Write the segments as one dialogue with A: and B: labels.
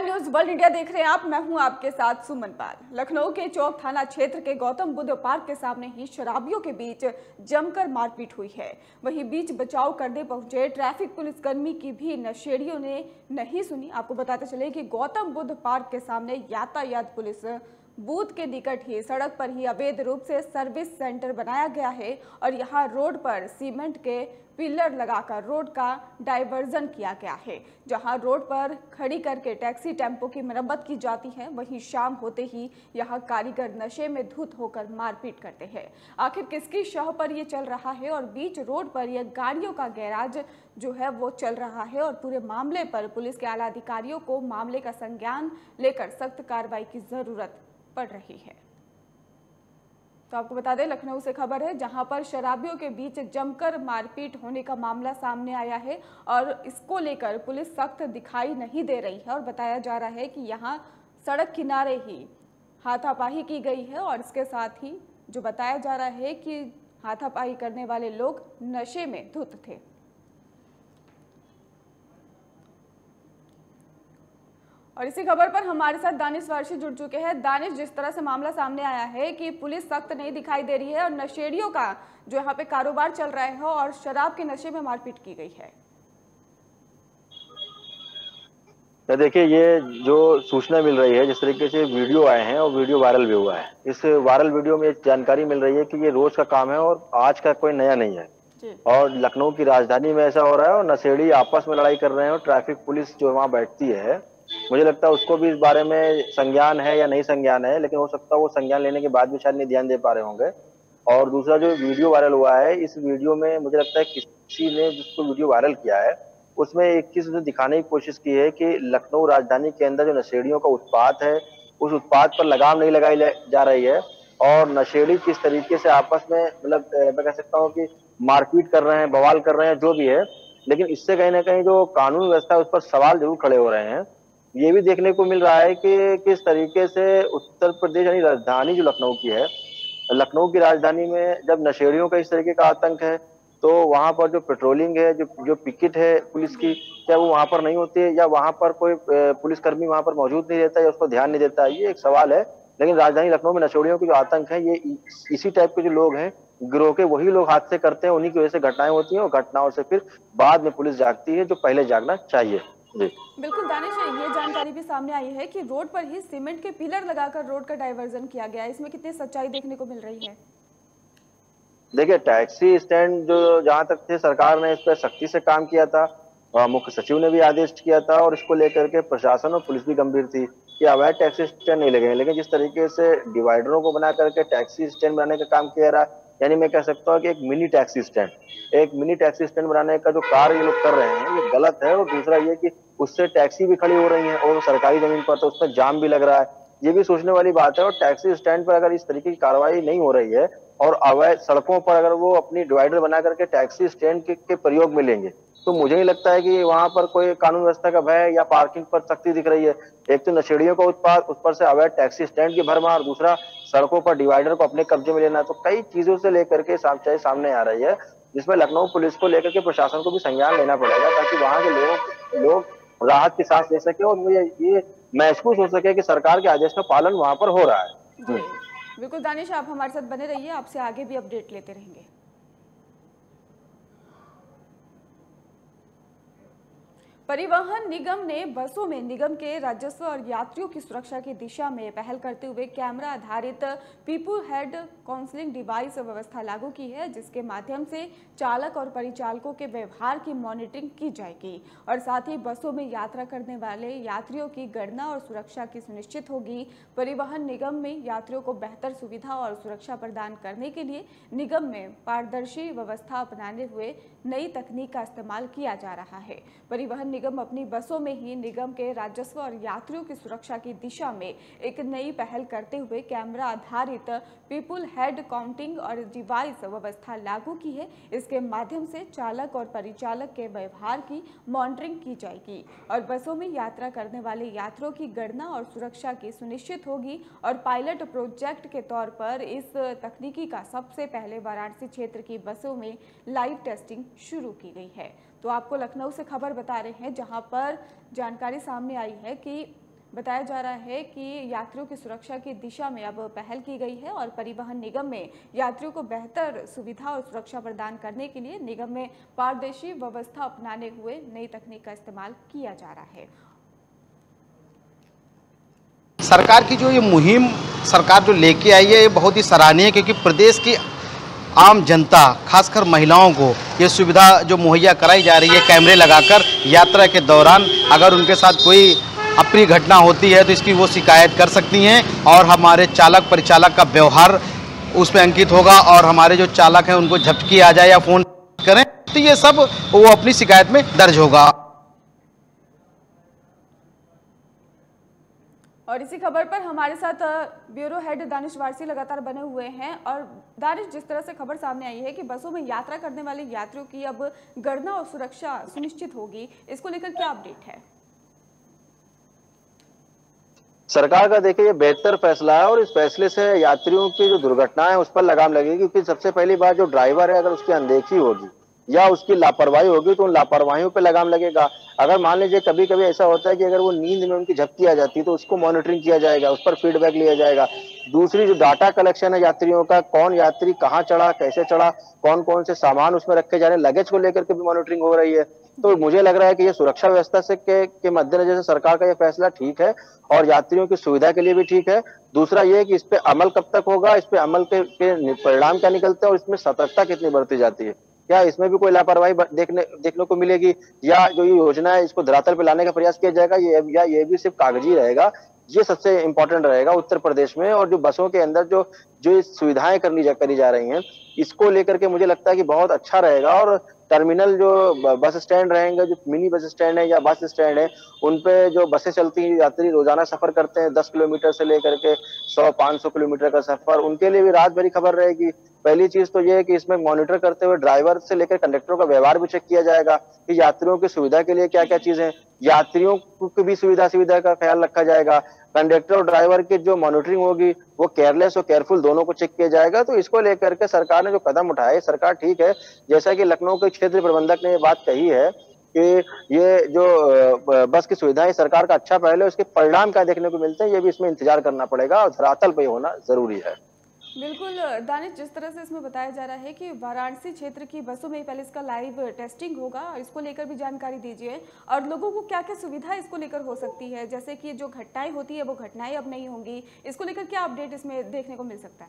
A: Prime news world India देख रहे हैं आप। मैं हूं आपके साथ सुमन पाल। लखनऊ के चौक थाना क्षेत्र के गौतम बुद्ध पार्क के सामने ही शराबियों के बीच जमकर मारपीट हुई है। वहीं बीच बचाव करने पहुंचे ट्रैफिक पुलिसकर्मी की भी नशेड़ियों ने नहीं सुनी। आपको बताते चले कि गौतम बुद्ध पार्क के सामने यातायात पुलिस बूथ के निकट ही सड़क पर ही अवैध रूप से सर्विस सेंटर बनाया गया है और यहाँ रोड पर सीमेंट के पिलर लगाकर रोड का डायवर्जन किया गया है। जहां रोड पर खड़ी करके टैक्सी टेम्पो की मरम्मत की जाती है, वहीं शाम होते ही यहां कारीगर नशे में धुत होकर मारपीट करते हैं। आखिर किसकी शह पर ये चल रहा है और बीच रोड पर यह गाड़ियों का गैराज जो है वो चल रहा है और पूरे मामले पर पुलिस के आला अधिकारियों को मामले का संज्ञान लेकर सख्त कार्रवाई की जरूरत पड़ रही है। तो आपको बता दें, लखनऊ से खबर है जहां पर शराबियों के बीच जमकर मारपीट होने का मामला सामने आया है और इसको लेकर पुलिस सख्त दिखाई नहीं दे रही है और बताया जा रहा है कि यहां सड़क किनारे ही हाथापाई की गई है और इसके साथ ही जो बताया जा रहा है कि हाथापाई करने वाले लोग नशे में धुत थे। और इसी खबर पर हमारे साथ दानिश वारसी जुड़ चुके हैं। दानिश, जिस तरह से मामला सामने आया है कि पुलिस सख्त नहीं दिखाई दे रही है और नशेड़ियों का जो यहाँ पे कारोबार चल रहा है और शराब के नशे में मारपीट की गई है।
B: तो देखिए, ये जो सूचना मिल रही है, जिस तरीके से वीडियो आए हैं और वीडियो वायरल भी हुआ है, इस वायरल वीडियो में जानकारी मिल रही है कि ये रोज का काम है और आज का कोई नया नहीं है। और लखनऊ की राजधानी में ऐसा हो रहा है और नशेड़ी आपस में लड़ाई कर रहे हैं और ट्रैफिक पुलिस जो वहां बैठती है, मुझे लगता है उसको भी इस बारे में संज्ञान है या नहीं संज्ञान है, लेकिन हो सकता है वो संज्ञान लेने के बाद भी शायद नहीं ध्यान दे पा रहे होंगे। और दूसरा जो वीडियो वायरल हुआ है, इस वीडियो में मुझे लगता है किसी ने जिसको वीडियो वायरल किया है उसमें एक चीज दिखाने की कोशिश की है कि लखनऊ राजधानी के अंदर जो नशेड़ियों का उत्पात है, उस उत्पात पर लगाम नहीं लगाई जा रही है और नशेड़ी किस तरीके से आपस में मतलब मैं कह सकता हूँ कि मारपीट कर रहे हैं, बवाल कर रहे हैं, जो भी है। लेकिन इससे कहीं ना कहीं जो कानून व्यवस्था है उस पर सवाल जरूर खड़े हो रहे हैं। ये भी देखने को मिल रहा है कि किस तरीके से उत्तर प्रदेश यानी राजधानी जो लखनऊ की है, लखनऊ की राजधानी में जब नशेड़ियों का इस तरीके का आतंक है तो वहां पर जो पेट्रोलिंग है, जो जो पिकेट है पुलिस की, क्या वो वहां पर नहीं होती है या वहां पर कोई पुलिसकर्मी वहां पर मौजूद नहीं रहता या उसको ध्यान नहीं देता है, ये एक सवाल है। लेकिन राजधानी लखनऊ में नशेड़ियों की जो आतंक है, ये इसी टाइप के जो लोग हैं, गिरोह के वही लोग हादसे करते हैं, उन्हीं की वजह से घटनाएं होती हैं और घटनाओं से फिर बाद में पुलिस जागती है, जो पहले जागना चाहिए। जी
A: बिल्कुल दानिश, ये जानकारी भी सामने आई है कि रोड पर ही सीमेंट के पिलर लगाकर रोड का डायवर्जन किया गया है। इसमें कितनी सच्चाई देखने को मिल रही है?
B: देखिए, टैक्सी स्टैंड जो जहां तक थे, सरकार ने इस पर सख्ती से काम किया था, मुख्य सचिव ने भी आदेश किया था और इसको लेकर के प्रशासन और पुलिस भी गंभीर थी कि अवैध टैक्सी स्टैंड नहीं लगे। लेकिन जिस तरीके से डिवाइडरों को बना करके टैक्सी स्टैंड बनाने का काम किया रहा, यानी मैं कह सकता हूँ कि एक मिनी टैक्सी स्टैंड बनाने का जो कार्य ये लोग कर रहे हैं, ये गलत है। और दूसरा ये कि उससे टैक्सी भी खड़ी हो रही है और सरकारी जमीन पर, तो उसमें जाम भी लग रहा है, ये भी सोचने वाली बात है। और टैक्सी स्टैंड पर अगर इस तरीके की कार्रवाई नहीं हो रही है और अवैध सड़कों पर अगर वो अपनी डिवाइडर बना करके टैक्सी स्टैंड के प्रयोग में लेंगे, तो मुझे नहीं लगता है कि वहां पर कोई कानून व्यवस्था का भय या पार्किंग पर सख्ती दिख रही है। एक तो नशेड़ियों का उत्पाद, उस पर से अवैध टैक्सी स्टैंड की भरमार, दूसरा सड़कों पर डिवाइडर को अपने कब्जे में लेना, तो कई चीजों से लेकर के सामने आ रही है, जिसमें लखनऊ पुलिस को लेकर के प्रशासन को भी संज्ञान लेना पड़ेगा, ताकि वहां के लोग राहत की सांस ले सके और मुझे ये महसूस हो सके कि सरकार के आदेश का पालन वहां पर हो रहा है।
A: जी बिल्कुल दानिश, आप हमारे साथ बने रहिए, आपसे आगे भी अपडेट लेते रहेंगे। परिवहन निगम ने बसों में निगम के राजस्व और यात्रियों की सुरक्षा की दिशा में पहल करते हुए कैमरा आधारित पीपल हेड काउंसलिंग डिवाइस व्यवस्था लागू की है, जिसके माध्यम से चालक और परिचालकों के व्यवहार की मॉनिटरिंग की जाएगी और साथ ही बसों में यात्रा करने वाले यात्रियों की गणना और सुरक्षा की सुनिश्चित होगी। परिवहन निगम में यात्रियों को बेहतर सुविधा और सुरक्षा प्रदान करने के लिए निगम में पारदर्शी व्यवस्था अपनाने हुए नई तकनीक का इस्तेमाल किया जा रहा है। परिवहन निगम अपनी बसों में ही निगम के राजस्व और यात्रियों की सुरक्षा की दिशा में एक नई पहल करते हुए कैमरा आधारित पीपल हेड काउंटिंग और डिवाइस व्यवस्था लागू की है। इसके माध्यम से चालक और परिचालक के व्यवहार की मॉनिटरिंग की जाएगी और बसों में यात्रा करने वाले यात्रियों की गणना और सुरक्षा की सुनिश्चित होगी। और पायलट प्रोजेक्ट के तौर पर इस तकनीकी का सबसे पहले वाराणसी क्षेत्र की बसों में लाइव टेस्टिंग शुरू की गई है। तो आपको लखनऊ से खबर बता रहे हैं, जहां पर जानकारी सामने आई है कि बताया जा रहा है कि यात्रियों की सुरक्षा की दिशा में अब पहल की गई है और परिवहन निगम में यात्रियों को बेहतर सुविधा और सुरक्षा प्रदान करने के लिए निगम में पारदर्शी व्यवस्था अपनाने हुए नई तकनीक का इस्तेमाल किया जा रहा है।
C: सरकार की जो ये मुहिम सरकार जो लेके आई है ये बहुत ही सराहनीय है, क्योंकि प्रदेश की आम जनता खासकर महिलाओं को ये सुविधा जो मुहैया कराई जा रही है कैमरे लगाकर यात्रा के दौरान अगर उनके साथ कोई अप्रिय घटना होती है तो इसकी वो शिकायत कर सकती हैं और हमारे चालक परिचालक का व्यवहार उसमें अंकित होगा और हमारे जो चालक हैं उनको झपट किया जाए या फ़ोन करें तो ये सब वो अपनी शिकायत में दर्ज होगा।
A: और इसी खबर पर हमारे साथ ब्यूरो हेड दानिश वारसी लगातार बने हुए हैं। और दानिश, जिस तरह से खबर सामने आई है कि बसों में यात्रा करने वाले यात्रियों की अब गणना और सुरक्षा सुनिश्चित होगी, इसको लेकर क्या अपडेट है?
B: सरकार का देखिए ये बेहतर फैसला है और इस फैसले से यात्रियों की जो दुर्घटनाएं है उस पर लगाम लगेगी, क्योंकि सबसे पहली बात जो ड्राइवर है अगर उसकी अनदेखी होगी या उसकी लापरवाही होगी तो उन लापरवाहियों पे लगाम लगेगा। अगर मान लीजिए कभी कभी ऐसा होता है कि अगर वो नींद में उनकी झपकी आ जाती है तो उसको मॉनिटरिंग किया जाएगा, उस पर फीडबैक लिया जाएगा। दूसरी जो डाटा कलेक्शन है यात्रियों का, कौन यात्री कहाँ चढ़ा, कैसे चढ़ा, कौन कौन से सामान उसमें रखे जा रहे हैं, लगेज को लेकर के भी मॉनिटरिंग हो रही है। तो मुझे लग रहा है कि ये सुरक्षा व्यवस्था से के मद्देनजर से सरकार का ये फैसला ठीक है और यात्रियों की सुविधा के लिए भी ठीक है। दूसरा ये है कि इस पे अमल कब तक होगा, इस पे अमल के परिणाम क्या निकलते हैं और इसमें सतर्कता कितनी बरती जाती है, क्या इसमें भी कोई लापरवाही देखने को मिलेगी, या जो ये योजना है इसको धरातल पे लाने का प्रयास किया जाएगा, ये भी सिर्फ कागजी रहेगा। ये सबसे इंपॉर्टेंट रहेगा उत्तर प्रदेश में। और जो बसों के अंदर जो जो सुविधाएं करी जा रही हैं, इसको लेकर के मुझे लगता है कि बहुत अच्छा रहेगा। और टर्मिनल जो बस स्टैंड रहेंगे, जो मिनी बस स्टैंड है या बस स्टैंड है, उन पे जो बसें चलती हैं, यात्री रोजाना सफर करते हैं 10 किलोमीटर से लेकर के 100-500 किलोमीटर का सफर, उनके लिए भी रात भरी खबर रहेगी। पहली चीज तो ये है कि इसमें मॉनिटर करते हुए ड्राइवर से लेकर कंडक्टरों का व्यवहार भी चेक किया जाएगा कि यात्रियों की सुविधा के लिए क्या क्या चीजें, यात्रियों की भी सुविधा का ख्याल रखा जाएगा। कंडक्टर और ड्राइवर की जो मॉनिटरिंग होगी वो केयरलेस और केयरफुल दोनों को चेक किया जाएगा। तो इसको लेकर के सरकार ने जो कदम उठाया है, सरकार ठीक है। जैसा कि लखनऊ के क्षेत्र प्रबंधक ने ये बात कही है कि ये जो बस की सुविधा है सरकार का अच्छा पहले, उसके परिणाम क्या देखने को मिलते हैं ये भी इसमें इंतजार करना पड़ेगा और धरातल पे होना जरूरी है।
A: बिल्कुल दानिश, जिस तरह से इसमें बताया जा रहा है कि वाराणसी क्षेत्र की बसों में पहले इसका लाइव टेस्टिंग होगा, और इसको लेकर भी जानकारी दीजिए और लोगों को क्या क्या सुविधा इसको लेकर हो सकती है, जैसे कि जो घटनाएं होती है वो घटनाएं अब नहीं होंगी, इसको लेकर क्या अपडेट इसमें देखने को मिल सकता है?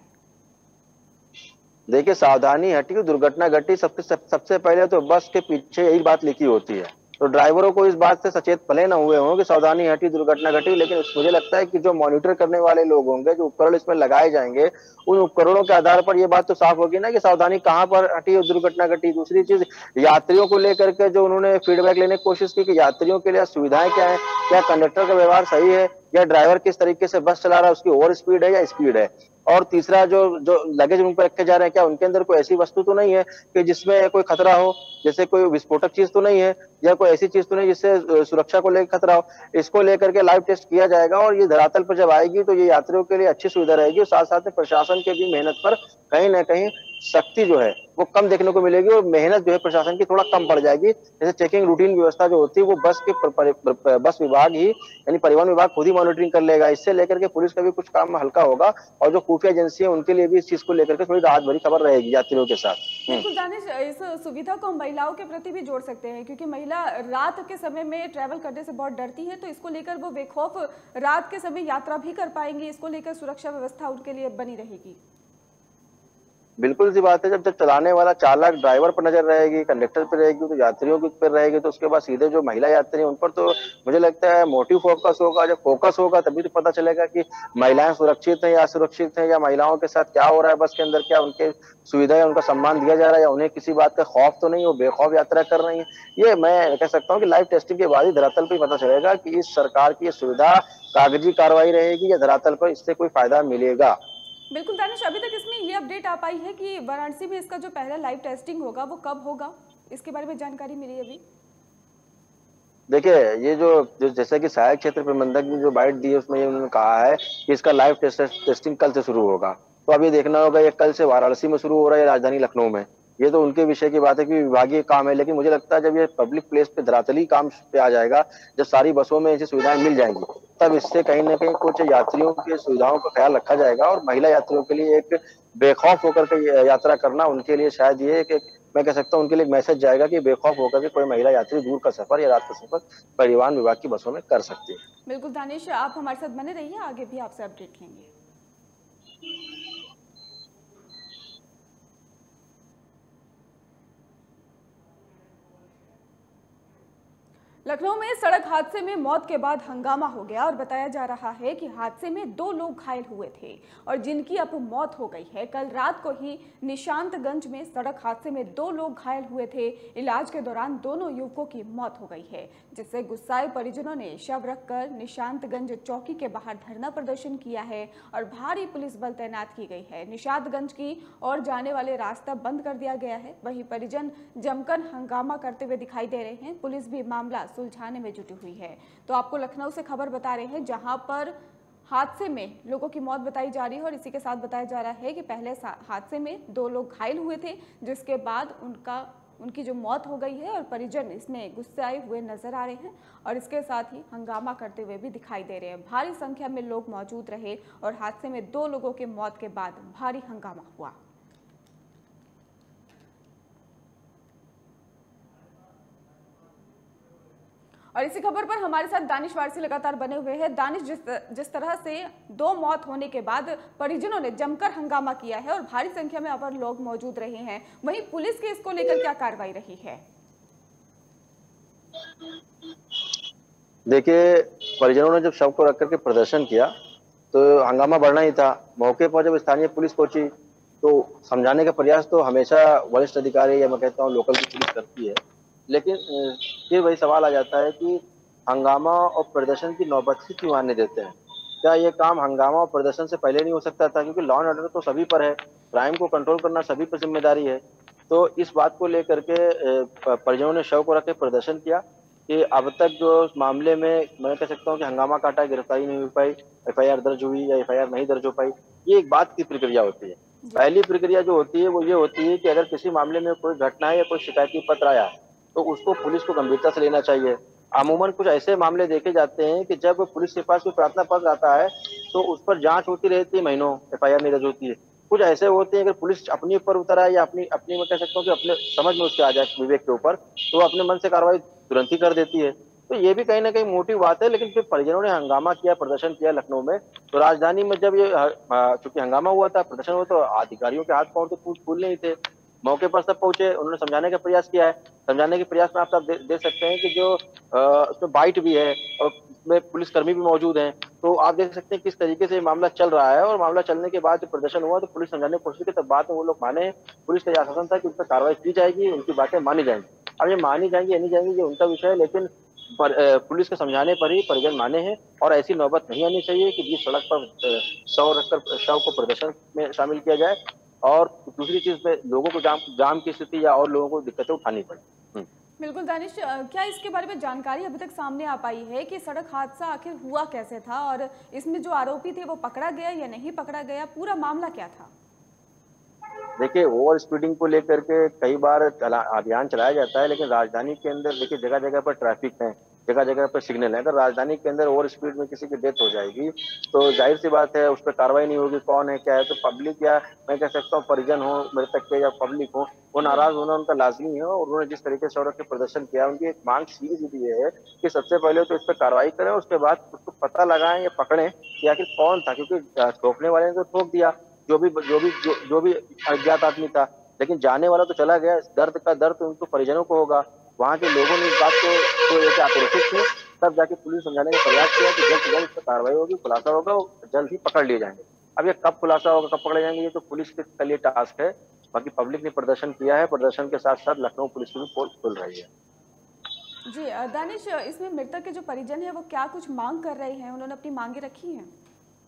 B: देखिए, सावधानी हटी दुर्घटना घटी, सबसे पहले तो बस के पीछे यही बात लिखी होती है, तो ड्राइवरों को इस बात से सचेत भले न हुए हों कि सावधानी हटी दुर्घटना घटी, लेकिन मुझे लगता है कि जो मॉनिटर करने वाले लोग होंगे, जो उपकरण इसमें लगाए जाएंगे, उन उपकरणों के आधार पर ये बात तो साफ होगी ना कि सावधानी कहाँ पर हटी और दुर्घटना घटी। दूसरी चीज, यात्रियों को लेकर के जो उन्होंने फीडबैक लेने की कोशिश की कि यात्रियों के लिए सुविधाएं क्या है, क्या कंडक्टर का व्यवहार सही है, या ड्राइवर किस तरीके से बस चला रहा है, उसकी ओवर स्पीड है या स्पीड है। और तीसरा, जो जो लगेज उन पर रखे जा रहे हैं, क्या उनके अंदर कोई ऐसी वस्तु तो नहीं है कि जिसमें कोई खतरा हो, जैसे कोई विस्फोटक चीज तो नहीं है, या कोई ऐसी चीज तो नहीं जिससे सुरक्षा को लेकर खतरा हो। इसको लेकर के लाइव टेस्ट किया जाएगा और ये धरातल पर जब आएगी तो ये यात्रियों के लिए अच्छी सुविधा रहेगी और साथ साथ में प्रशासन के भी मेहनत पर कहीं ना कहीं सख्ती जो है वो कम देखने को मिलेगी और मेहनत जो है प्रशासन की थोड़ा कम पड़ जाएगी। जैसे चेकिंग रूटीन व्यवस्था जो होती है वो बस विभाग ही यानी परिवहन विभाग खुद ही मॉनिटरिंग कर लेगा। इससे लेकर के पुलिस का भी कुछ काम हल्का होगा और जो खुफिया एजेंसी है उनके लिए भी इस चीज को लेकर के थोड़ी राहत भरी खबर रहेगी यात्रियों के साथ।
A: बिल्कुल दानिश, इस सुविधा को हम महिलाओं के प्रति भी जोड़ सकते हैं, क्योंकि महिला रात के समय में ट्रैवल करने से बहुत डरती है, तो इसको लेकर वो बेखौफ रात के समय यात्रा भी कर पाएंगी, इसको लेकर सुरक्षा व्यवस्था उनके लिए बनी रहेगी।
B: बिल्कुल सी बात है, जब चलाने वाला चालक ड्राइवर पर नजर रहेगी, कंडक्टर पर रहेगी, तो यात्रियों के पर रहेगी, तो उसके बाद सीधे जो महिला यात्री हैं उन पर तो मुझे लगता है मोटिव फोकस होगा। जब फोकस होगा तभी तो पता चलेगा कि महिलाएं सुरक्षित हैं या असुरक्षित हैं, या महिलाओं के साथ क्या हो रहा है बस के अंदर, क्या उनके सुविधा है, उनका सम्मान दिया जा रहा है, या उन्हें किसी बात का खौफ तो नहीं, वो बेखौफ यात्रा कर रही है। ये मैं कह सकता हूँ कि लाइव टेस्टिंग के बाद ही धरातल पर पता चलेगा कि इस सरकार की सुविधा कागजी कार्रवाई रहेगी या धरातल पर इससे कोई फायदा मिलेगा।
A: बिल्कुल दानिश, अभी तक इसमें ये अपडेट आ पाई है कि वाराणसी में इसका जो पहला लाइव टेस्टिंग होगा वो कब होगा, इसके बारे में जानकारी मिली अभी?
B: देखिए, ये जो जैसे कि सहायक क्षेत्र प्रबंधक ने जो बाइट दी है उसमें ये उन्होंने कहा है कि इसका लाइव टेस्टिंग कल से शुरू होगा। तो अब ये देखना होगा ये कल से वाराणसी में शुरू हो रहा है, राजधानी लखनऊ में, ये तो उनके विषय की बात है कि विभागीय काम है। लेकिन मुझे लगता है जब ये पब्लिक प्लेस पे धरातली काम पे आ जाएगा, जब सारी बसों में ऐसी सुविधाएं मिल जाएंगी तब इससे कहीं ना कहीं कुछ यात्रियों की सुविधाओं का ख्याल रखा जाएगा। और महिला यात्रियों के लिए एक बेखौफ होकर के यात्रा करना उनके लिए शायद ये एक, मैं कह सकता हूँ उनके लिए एक मैसेज जाएगा कि बेखौफ होकर के कोई महिला यात्री दूर का सफर या रात का सफर परिवहन विभाग की बसों में कर सकती है।
A: बिल्कुल दानिश, आप हमारे साथ बने रहिए, आगे भी आपसे अपडेट लेंगे। लखनऊ में सड़क हादसे में मौत के बाद हंगामा हो गया और बताया जा रहा है कि हादसे में 2 लोग घायल हुए थे और जिनकी अब मौत हो गई है। कल रात को ही निशांतगंज में सड़क हादसे में 2 लोग घायल हुए थे। इलाज के दौरान दोनों युवकों की मौत हो गई है, जिससे गुस्साए परिजनों ने शव रखकर निशांतगंज चौकी के बाहर धरना प्रदर्शन किया है और भारी पुलिस बल तैनात की गई है। निशांतगंज की ओर जाने वाले रास्ता बंद कर दिया गया है। वहीं परिजन जमकर हंगामा करते हुए दिखाई दे रहे हैं। पुलिस भी मामला सुलझाने में जुटी हुई है। तो आपको लखनऊ से खबर बता रहे हैं, जहां पर हादसे में लोगों की मौत बताई जा रही है और इसी के साथ बताया जा रहा है कि पहले हादसे में 2 लोग घायल हुए थे, जिसके बाद उनकी जो मौत हो गई है और परिजन इसमें गुस्साए हुए नजर आ रहे हैं और इसके साथ ही हंगामा करते हुए भी दिखाई दे रहे हैं। भारी संख्या में लोग मौजूद रहे और हादसे में 2 लोगों की मौत के बाद भारी हंगामा हुआ। और इसी खबर पर हमारे साथ दानिश वारसी लगातार बने हुए हैं। दानिश, जिस तरह से 2 मौत होने के बाद परिजनों ने जमकर हंगामा किया है और भारी संख्या में अब लोग मौजूद रहे हैं, वहीं पुलिस की इसको लेकर क्या कार्रवाई रही है?
B: देखिए, परिजनों ने जब शव को रख करके प्रदर्शन किया तो हंगामा बढ़ना ही था। मौके पर जब स्थानीय पुलिस पहुंची तो समझाने का प्रयास तो हमेशा वरिष्ठ अधिकारी या मैं कहता हूँ लोकल की पुलिस करती है, लेकिन फिर वही सवाल आ जाता है कि हंगामा और प्रदर्शन की नौबत ही क्यों आने देते हैं? क्या ये काम हंगामा और प्रदर्शन से पहले नहीं हो सकता था? क्योंकि लॉ एंड ऑर्डर तो सभी पर है, क्राइम को कंट्रोल करना सभी पर जिम्मेदारी है। तो इस बात को लेकर के परिजनों ने शव को रख के प्रदर्शन किया कि अब तक जो उस मामले में मैं कह सकता हूँ कि हंगामा काटा, गिरफ्तारी नहीं हो पाई, एफआईआर दर्ज हुई या एफआईआर नहीं दर्ज हो पाई, ये एक बात की प्रक्रिया होती है। पहली प्रक्रिया जो होती है वो ये होती है कि अगर किसी मामले में कोई घटना है या कोई शिकायती पत्र आया तो उसको पुलिस को गंभीरता से लेना चाहिए। अमूमन कुछ ऐसे मामले देखे जाते हैं कि जब पुलिस के पास कोई प्रार्थना पत्र आता है तो उस पर जांच होती रहती है, महीनों एफआईआर नहीं दर्ज होती है। कुछ ऐसे होते हैं अगर पुलिस अपने ऊपर उतर आए या अपनी अपनी मैं कह सकता हूँ कि अपने समझ में उसके आ जाए विवेक के ऊपर, तो वो अपने मन से कार्रवाई तुरंत ही कर देती है। तो ये भी कहीं ना कहीं मोटी बात है। लेकिन फिर परिजनों ने हंगामा किया, प्रदर्शन किया लखनऊ में, तो राजधानी में जब ये चूंकि हंगामा हुआ था, प्रदर्शन हुआ, तो अधिकारियों के हाथ पांव तो फूल नहीं थे। मौके पर सब पहुंचे, उन्होंने समझाने का प्रयास किया है। समझाने के प्रयास में आप सब देख सकते हैं कि जो उसमें बाइट भी है और उसमें पुलिसकर्मी भी मौजूद हैं। तो आप देख सकते हैं किस तरीके से मामला चल रहा है। और मामला चलने के बाद जब प्रदर्शन हुआ तो पुलिस समझाने की कोशिश की, तब बाद में वो लोग माने। पुलिस का आश्वासन था कि उस पर कार्रवाई की जाएगी, उनकी बातें मानी जाएंगी। अब ये मानी जाएंगी या नहीं जाएंगी ये उनका विषय है, लेकिन पुलिस के समझाने पर ही परिजन माने हैं। और ऐसी नौबत नहीं आनी चाहिए कि जिस सड़क पर शव रखकर शव को प्रदर्शन में शामिल किया जाए और दूसरी चीज में लोगों को जाम की स्थिति या और लोगों को दिक्कतें उठानी पड़े।
A: बिल्कुल दानिश, क्या इसके बारे में जानकारी अभी तक सामने आ पाई है कि सड़क हादसा आखिर हुआ कैसे था और इसमें जो आरोपी थे वो पकड़ा गया या नहीं पकड़ा गया, पूरा मामला क्या था?
B: देखिए, ओवर स्पीडिंग को लेकर के कई बार अभियान चलाया जाता है, लेकिन राजधानी के अंदर देखिए जगह जगह पर ट्रैफिक है, जगह जगह पर सिग्नल है। अगर राजधानी के अंदर ओवर स्पीड में किसी की डेथ हो जाएगी तो जाहिर सी बात है उस पर कार्रवाई नहीं होगी, कौन है क्या है। तो पब्लिक या मैं कह सकता हूँ परिजन हो मृतक के या पब्लिक हो, वो नाराज होना उनका लाजमी है। और उन्होंने जिस तरीके से सड़क के प्रदर्शन किया, उनकी एक मांग सीधी सीधी है कि सबसे पहले तो इस पर कार्रवाई करें, उसके बाद उसको पता लगाएं या पकड़ें कि आखिर कौन था। क्योंकि ठोकने वाले ने तो ठोक दिया, जो भी अज्ञात आदमी था, लेकिन जाने वाला तो चला गया। इस दर्द का दर्द उनको परिजनों को होगा। वहाँ के लोगों ने इस बात को आक्रोशित थे, तब जाके पुलिस समझाने का प्रयास किया कि जल्द से जल्द इस पर कार्रवाई होगी, खुलासा होगा और जल्द ही पकड़ लिए जाएंगे। अब ये कब खुलासा होगा, कब पकड़े जाएंगे, ये तो पुलिस के लिए टास्क है। बाकी पब्लिक ने प्रदर्शन किया है, प्रदर्शन के साथ साथ लखनऊ पुलिस की भी पोल खुल रही है।
A: जी दानिश, इसमें मृतक के जो परिजन है वो क्या कुछ मांग कर रहे हैं, उन्होंने अपनी मांगे रखी हैं?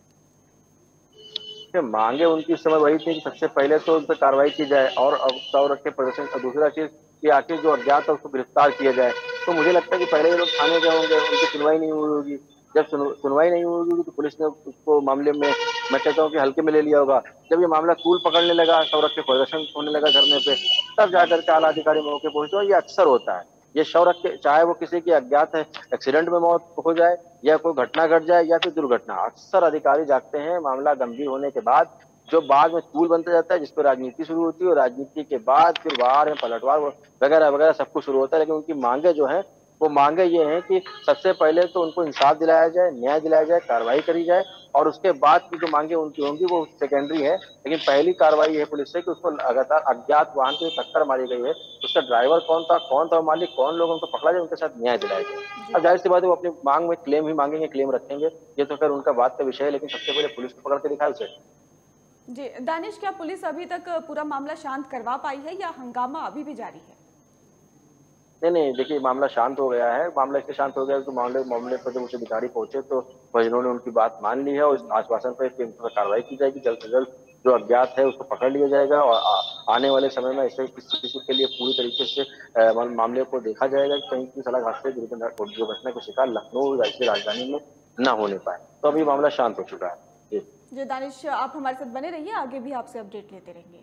B: मांगे उनकी इस समय वही थी कि सबसे पहले तो उन पर कार्रवाई की जाए और शव रख के प्रदर्शन का। दूसरा चीज कि आखिर जो अज्ञात है उसको गिरफ्तार किया जाए। तो मुझे लगता है कि पहले ये लोग थाने गए होंगे, उनकी सुनवाई नहीं हुई होगी। जब सुनवाई नहीं हुई होगी तो पुलिस ने उसको मामले में मैं कहता हूँ कि हल्के में ले लिया होगा। जब ये मामला तूल पकड़ने लगा, शव रख के प्रदर्शन होने लगा धरने पे, तब जाकर के आला अधिकारी मौके पहुंचे। ये अक्सर होता है, ये शव रख के, चाहे वो किसी की अज्ञात है एक्सीडेंट में मौत हो जाए या कोई घटना घट जाए या फिर दुर्घटना, अक्सर अधिकारी जागते हैं मामला गंभीर होने के बाद, जो बाद में पुल बनता जाता है, जिस पर राजनीति शुरू होती है, और राजनीति के बाद फिर वार में पलटवार वगैरह वगैरह सब कुछ शुरू होता है। लेकिन उनकी मांगे जो है वो मांगे ये हैं कि सबसे पहले तो उनको इंसाफ दिलाया जाए, न्याय दिलाया जाए, कार्रवाई करी जाए, और उसके बाद की जो मांगे उनकी होंगी वो सेकेंडरी है। लेकिन पहली कार्रवाई है पुलिस से कि उसको लगातार अज्ञात वाहन की टक्कर मारी गई है, उसका ड्राइवर कौन था मालिक, कौन लोग, उनको पकड़ा जाए, उनके साथ न्याय दिलाया जाए। अब जाहिर सी बात है वो अपनी मांग में क्लेम ही मांगेंगे, क्लेम रखेंगे, ये तो फिर उनका बात का विषय है। लेकिन सबसे पहले पुलिस को पकड़ के दिखाए उसे।
A: जी दानिश, क्या पुलिस अभी तक पूरा मामला शांत करवा पाई है या हंगामा अभी भी जारी है?
B: नहीं, देखिए मामला शांत हो गया है। मामला इसलिए शांत हो गया तो मामले पर जब उच्च अधिकारी पहुंचे तो परिजनों ने उनकी बात मान ली है और इस आश्वासन पर कार्रवाई की जाएगी। जल्द से जल्द जो अज्ञात है उसको पकड़ लिया जाएगा और आने वाले समय में ऐसे किसी के लिए पूरी तरीके से मामले को देखा जाएगा कि कहीं की सड़क हादसे दुर्घटना के शिकार लखनऊ राज्य राजधानी में न होने पाए। तो अभी मामला शांत हो चुका है।
A: जी दानिश, आप हमारे साथ बने रहिए, आगे भी आपसे अपडेट लेते रहेंगे।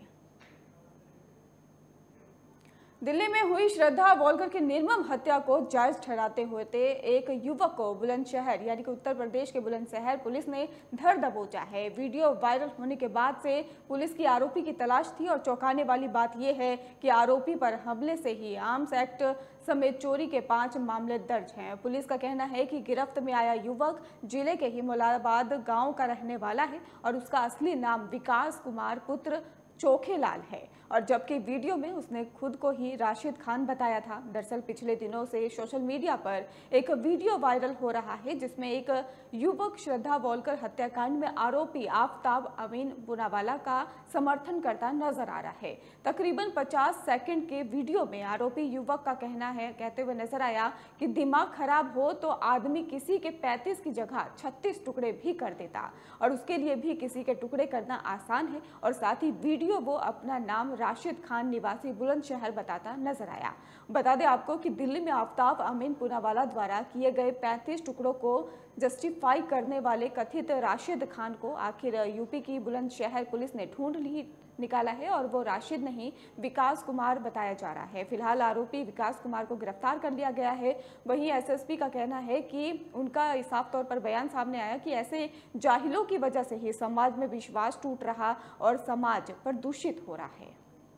A: दिल्ली में हुई श्रद्धा वॉल्कर की निर्मम हत्या को जायज ठहराते हुए एक युवक को बुलंदशहर यानी कि उत्तर प्रदेश के बुलंदशहर पुलिस ने धर दबोचा है। वीडियो वायरल होने के बाद से पुलिस की आरोपी की तलाश थी और चौंकाने वाली बात यह है कि आरोपी पर हमले से ही आर्म्स एक्ट समेत चोरी के 5 मामले दर्ज हैं। पुलिस का कहना है कि गिरफ्त में आया युवक जिले के ही मोलाबाद गाँव का रहने वाला है और उसका असली नाम विकास कुमार पुत्र चोखेलाल है, और जबकि वीडियो में उसने खुद को ही राशिद खान बताया था। दरअसल पिछले दिनों से सोशल मीडिया पर एक वीडियो वायरल हो रहा है जिसमें एक युवक श्रद्धा वॉल्कर हत्याकांड में आरोपी आफ्ताब अमीन पुनावाला का समर्थन करता नजर आ रहा है। तकरीबन 50 सेकंड के वीडियो में आरोपी युवक का कहना है, कहते हुए नजर आया कि दिमाग खराब हो तो आदमी किसी के 35 की जगह 36 टुकड़े भी कर देता, और उसके लिए भी किसी के टुकड़े करना आसान है। और साथ ही वीडियो वो अपना नाम राशिद खान निवासी बुलंदशहर बताता नजर आया। बता दें आपको कि दिल्ली में आफ्ताब अमीन पुनावाला द्वारा किए गए 35 टुकड़ों को जस्टिफाई करने वाले कथित राशिद खान को आखिर यूपी की बुलंदशहर पुलिस ने ढूंढ निकाला है और वो राशिद नहीं विकास कुमार बताया जा रहा है। फिलहाल आरोपी विकास कुमार को गिरफ्तार कर लिया गया है। वहीं एसएसपी का कहना है कि उनका साफ तौर पर बयान सामने आया कि ऐसे जाहिलों की वजह से ही समाज में विश्वास टूट रहा और समाज प्रदूषित हो रहा है।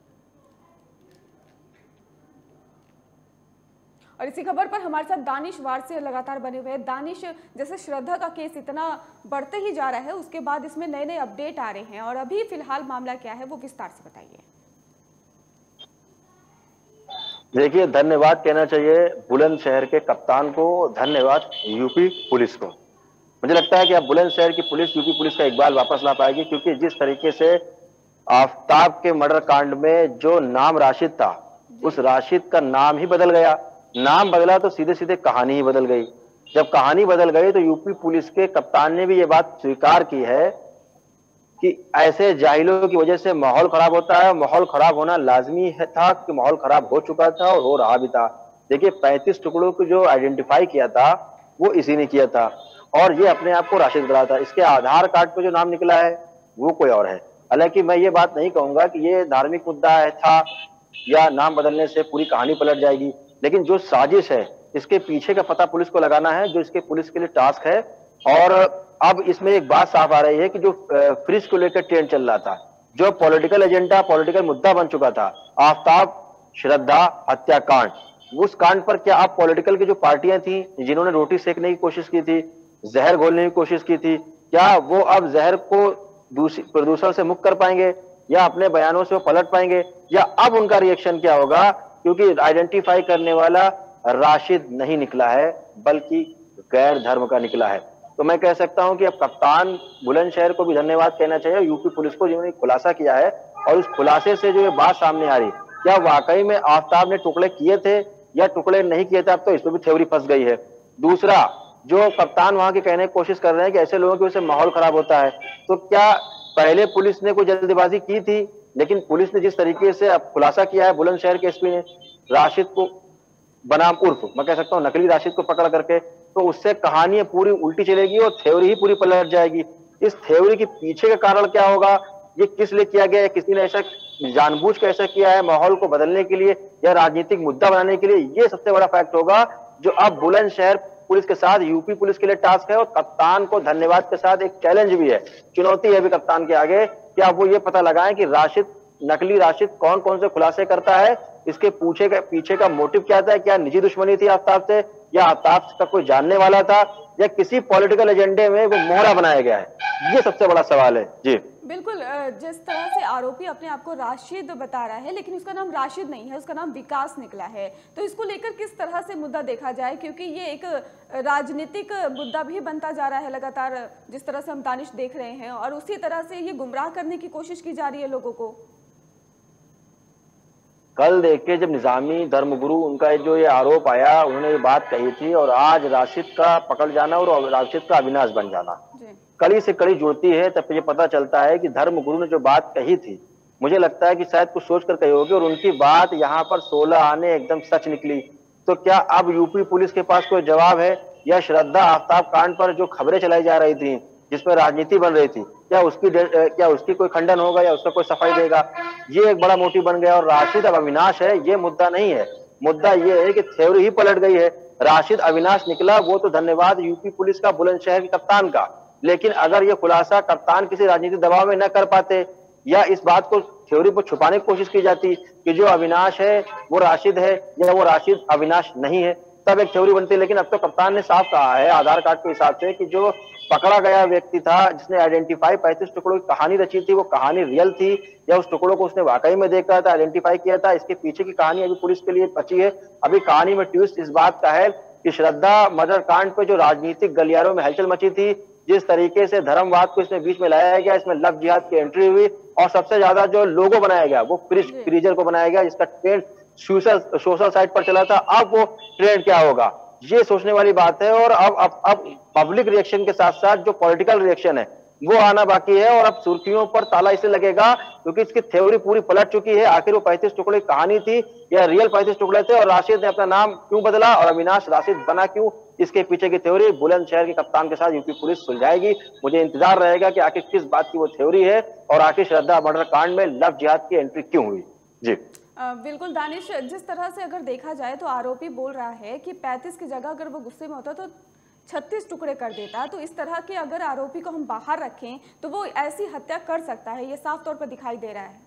A: और इसी खबर पर हमारे साथ दानिश वारसी लगातार बने हुए हैं। दानिश, जैसे श्रद्धा का केस इतना बढ़ते ही जा रहा है, उसके बाद इसमें नए नए अपडेट आ रहे हैं और अभी फिलहाल मामला क्या है वो विस्तार से बताइए।
B: देखिए, धन्यवाद कहना चाहिए बुलंदशहर के कप्तान को, धन्यवाद यूपी पुलिस को। मुझे लगता है कि अब बुलंदशहर की पुलिस यूपी पुलिस का इकबाल वापस ला पाएगी, क्योंकि जिस तरीके से आफ्ताब के मर्डर कांड में जो नाम राशिद था, उस राशिद का नाम ही बदल गया। नाम बदला तो सीधे सीधे कहानी ही बदल गई। जब कहानी बदल गई तो यूपी पुलिस के कप्तान ने भी ये बात स्वीकार की है कि ऐसे जाहिलों की वजह से माहौल खराब होता है। माहौल खराब होना लाजमी है था कि माहौल खराब हो चुका था और हो रहा भी था। देखिए, 35 टुकड़ों को जो आइडेंटिफाई किया था वो इसी ने किया था और ये अपने आप को राशिद बनाया था। इसके आधार कार्ड पे जो नाम निकला है वो कोई और है। हालांकि मैं ये बात नहीं कहूंगा कि ये धार्मिक मुद्दा था या नाम बदलने से पूरी कहानी पलट जाएगी, लेकिन जो साजिश है इसके पीछे का पता पुलिस को लगाना है, जो इसके पुलिस के लिए टास्क है। और अब इसमें एक बात साफ आ रही है कि जो फ्रिज को लेकर ट्रेंड चल रहा था, जो पॉलिटिकल एजेंडा, पॉलिटिकल मुद्दा बन चुका था, आफ्ताब श्रद्धा हत्याकांड, उस कांड पर क्या अब पॉलिटिकल की जो पार्टियां थी जिन्होंने रोटी सेकने की कोशिश की थी, जहर घोलने की कोशिश की थी, क्या वो अब जहर को प्रदूषण से मुक्त कर पाएंगे या अपने बयानों से वो पलट पाएंगे, या अब उनका रिएक्शन क्या होगा? क्योंकि आइडेंटिफाई करने वाला राशिद नहीं निकला है बल्कि गैर धर्म का निकला है। तो मैं कह सकता हूं कि अब कप्तान बुलंदशहर को भी धन्यवाद कहना चाहिए, यूपी पुलिस को जिन्होंने खुलासा किया है। और उस खुलासे से जो ये बात सामने आ रही, क्या वाकई में आफ्ताब ने टुकड़े किए थे या टुकड़े नहीं किए थे, अब तो इसमें भी थ्योरी फंस गई है। दूसरा, जो कप्तान वहां की कहने की कोशिश कर रहे हैं कि ऐसे लोगों की वजह से माहौल खराब होता है, तो क्या पहले पुलिस ने कोई जल्दबाजी की थी? लेकिन पुलिस ने जिस तरीके से अब खुलासा किया है, बुलंदशहर के एसपी ने राशिद को बनाम उर्फ मैं कह सकता हूं नकली राशिद को पकड़ करके, तो उससे कहानी पूरी उल्टी चलेगी और थ्योरी ही पूरी पलट जाएगी। इस थ्योरी के पीछे का कारण क्या होगा, ये किस लिए किया गया है, किसी ने ऐसा जानबूझ के ऐसा किया है माहौल को बदलने के लिए या राजनीतिक मुद्दा बनाने के लिए, ये सबसे बड़ा फैक्ट होगा जो अब बुलंदशहर पुलिस के साथ यूपी पुलिस के लिए टास्क है। और कप्तान को धन्यवाद के साथ एक चैलेंज भी है, चुनौती है भी कप्तान के आगे कि अब वो ये पता लगाएं कि राशिद, नकली राशिद कौन कौन से खुलासे करता है, इसके पीछे का मोटिव क्या था, क्या निजी दुश्मनी थी आफ्ताब से, या आफ्ताब का कोई जानने वाला था, या किसी पॉलिटिकल एजेंडे में वो मोहरा बनाया गया है, ये सबसे बड़ा सवाल है। जी
A: बिल्कुल, जिस तरह से आरोपी अपने आप को राशिद बता रहा है, लेकिन उसका नाम राशिद नहीं है, उसका नाम विकास निकला है, तो इसको लेकर किस तरह से मुद्दा देखा जाए, क्योंकि ये एक राजनीतिक मुद्दा भी बनता जा रहा है लगातार, जिस तरह से हम दानिश देख रहे हैं, और उसी तरह से ये गुमराह करने की कोशिश की जा रही है लोगों को।
B: कल देखिए जब निजामी धर्मगुरु उनका जो ये आरोप आया, उन्होंने ये बात कही थी, और आज राशिद का पकड़ जाना और राशिद का अविनाश बन जाना कड़ी से कड़ी जुड़ती है, तब ये पता चलता है कि धर्मगुरु ने जो बात कही थी, मुझे लगता है कि शायद कुछ सोच कर कही होगी, और उनकी बात यहाँ पर 16 आने एकदम सच निकली। तो क्या अब यूपी पुलिस के पास कोई जवाब है, या श्रद्धा आफ्ताब कांड पर जो खबरें चलाई जा रही थी, जिसमें राजनीति बन रही थी, क्या उसकी कोई खंडन होगा या उसका कोई सफाई देगा, ये एक बड़ा मोटिव बन गया। और राशिद अब अविनाश है, ये मुद्दा नहीं है, मुद्दा ये है कि थ्योरी ही पलट गई है। राशिद अविनाश निकला, वो तो धन्यवाद यूपी पुलिस का, बुलंदशहर के कप्तान का, लेकिन अगर ये खुलासा कप्तान किसी राजनीतिक दबाव में न कर पाते, या इस बात को थ्योरी पर छुपाने की कोशिश की जाती कि जो अविनाश है वो राशिद है, या वो राशिद अविनाश नहीं है, तब एक थ्योरी बनती। लेकिन अब तो कप्तान ने साफ कहा है आधार कार्ड के हिसाब से कि जो पकड़ा गया व्यक्ति था, जिसने आइडेंटिफाई 35 टुकड़ों की कहानी रची थी, वो कहानी रियल थी, या उस टुकड़ों को उसने वाकई में देखा था, आइडेंटिफाई किया था, इसके पीछे की कहानी अभी पुलिस के लिए बची है। अभी कहानी में ट्विस्ट इस बात का है कि श्रद्धा मर्डर कांड पे जो राजनीतिक गलियारों में हलचल मची थी, जिस तरीके से धर्मवाद को इसमें बीच में लाया गया, इसमें लव जिहाद की एंट्री हुई, और सबसे ज्यादा जो लोगो बनाया गया वो फ्रीजर को बनाया गया, जिसका ट्रेंड सोशल साइट पर चला था। अब वो ट्रेंड क्या होगा, ये सोचने वाली बात है। और अब पब्लिक रिएक्शन के साथ साथ जो पॉलिटिकल रिएक्शन है वो आना बाकी है, और अब सुर्खियों पर ताला इसलिए लगेगा क्योंकि इसकी थ्योरी पूरी पलट चुकी है। आखिर वो 35 टुकड़े की कहानी थी या रियल 35 टुकड़े थे, और राशिद ने अपना नाम क्यों बदला और अविनाश राशिद बना क्यों, इसके पीछे की थ्योरी बुलंदशहर के कप्तान के साथ यूपी पुलिस सुलझाएगी। मुझे इंतजार रहेगा कि आखिर किस बात की वो थ्योरी है, और आखिर श्रद्धा मर्डर कांड में लव जिहाद की एंट्री क्यों हुई। जी
A: बिल्कुल दानिश, जिस तरह से अगर देखा जाए तो आरोपी बोल रहा है कि 35 की जगह अगर वो गुस्से में होता तो 36 टुकड़े कर देता, तो इस तरह के अगर आरोपी को हम बाहर रखें तो वो ऐसी हत्या कर सकता है, ये साफ तौर पर दिखाई दे रहा है।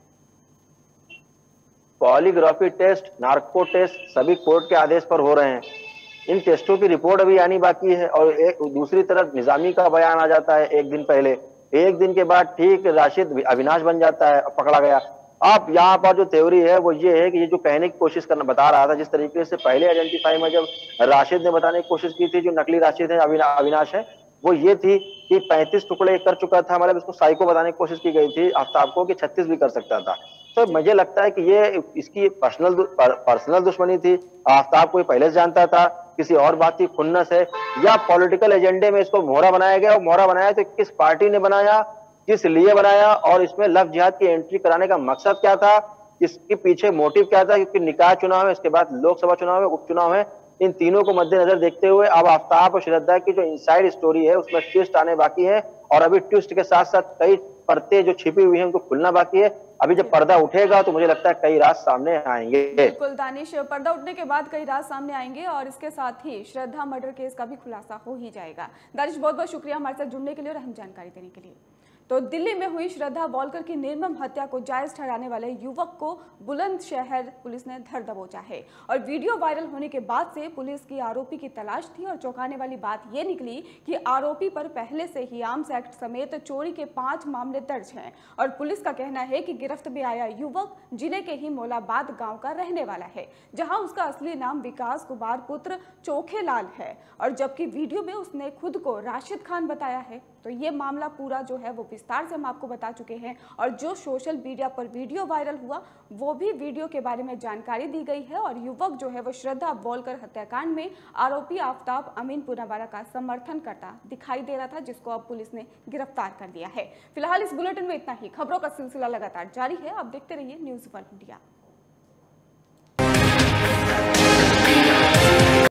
B: पॉलीग्राफी टेस्ट, नार्को टेस्ट सभी कोर्ट के आदेश पर हो रहे हैं, इन टेस्टों की रिपोर्ट अभी आनी बाकी है। और एक दूसरी तरफ निजामी का बयान आ जाता है एक दिन पहले, एक दिन के बाद ठीक राशिद अविनाश बन जाता है, पकड़ा गया। अब यहाँ पर जो थ्योरी है वो ये है कि ये जो कहने की कोशिश करना बता रहा था, जिस तरीके से पहले आइडेंटिफाई में जब राशिद ने बताने की कोशिश की थी जो नकली राशिद है अविनाश है, वो ये थी कि 35 टुकड़े कर चुका था, मतलब इसको साइको बताने की कोशिश की गई थी आफ्ताब को कि 36 भी कर सकता था। तो मुझे लगता है कि ये इसकी पर्सनल दुश्मनी थी, आफ्ताब को पहले से जानता था, किसी और बात की खुन्नस है, या पॉलिटिकल एजेंडे में इसको मोहरा बनाया गया। और मोहरा बनाया तो किस पार्टी ने बनाया, किस लिए बनाया, और इसमें लव जिहाद की एंट्री कराने का मकसद क्या था, इसके पीछे मोटिव क्या था, क्योंकि निकाय चुनाव है, इसके बाद लोकसभा चुनाव है, उपचुनाव है, इन तीनों को मद्देनजर देखते हुए अब आफ्ताब और श्रद्धा की जो इनसाइड स्टोरी है उसमें ट्विस्ट आने बाकी है, और अभी ट्विस्ट के साथ साथ कई परतें जो छिपी हुई हैं उनको खुलना बाकी है। अभी जब पर्दा उठेगा तो मुझे लगता है कई राज सामने आएंगे।
A: बिल्कुल दानिश, पर्दा उठने के बाद कई राज सामने आएंगे, और इसके साथ ही श्रद्धा मर्डर केस का भी खुलासा हो ही जाएगा। दानिश, बहुत बहुत शुक्रिया हमारे साथ जुड़ने के लिए और अहम जानकारी देने के लिए। तो दिल्ली में हुई श्रद्धा वॉलकर की निर्मम हत्या को जायज ठहराने वाले युवक को बुलंदशहर पुलिस ने धर दबोचा है, और वीडियो वायरल होने के बाद से पुलिस की आरोपी की तलाश थी। और चौंकाने वाली बात यह निकली कि आरोपी पर पहले से ही आर्म्स एक्ट समेत चोरी के 5 मामले दर्ज हैं, और पुलिस का कहना है कि गिरफ्त में आया युवक जिले के ही मौलाबाद गांव का रहने वाला है, जहां उसका असली नाम विकास कुमार पुत्र चोखेलाल है, और जबकि वीडियो में उसने खुद को राशिद खान बताया है। तो ये मामला पूरा जो है वो विस्तार से हम आपको बता चुके हैं, और जो सोशल मीडिया पर वीडियो वायरल हुआ वो भी वीडियो के बारे में जानकारी दी गई है, और युवक जो है वो श्रद्धा वॉलकर हत्याकांड में आरोपी आफ्ताब अमीन पुनावाला का समर्थन करता दिखाई दे रहा था, जिसको अब पुलिस ने गिरफ्तार कर लिया है। फिलहाल इस बुलेटिन में इतना ही। खबरों का सिलसिला लगातार जारी है, आप देखते रहिए न्यूज़ वर्ल्ड इंडिया।